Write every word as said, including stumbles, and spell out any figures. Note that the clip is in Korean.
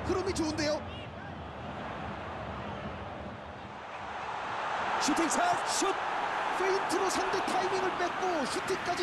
흐름이 좋은데요. 슈팅샷 슛. 페인트로 상대 타이밍을 뺏고 슈팅까지